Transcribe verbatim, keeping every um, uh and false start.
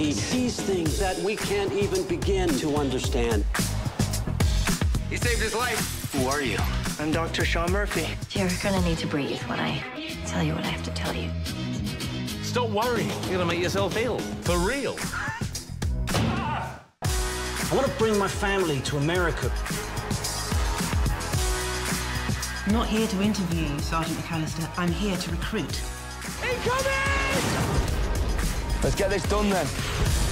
he sees things that we can't even begin to understand. He saved his life. Who are you? I'm Doctor Sean Murphy. You're gonna need to breathe when I tell you what I have to tell you. Stop worrying. You're gonna make yourself ill. For real. I want to bring my family to America. I'm not here to interview you, Sergeant McAllister. I'm here to recruit. Incoming! Let's get this done then.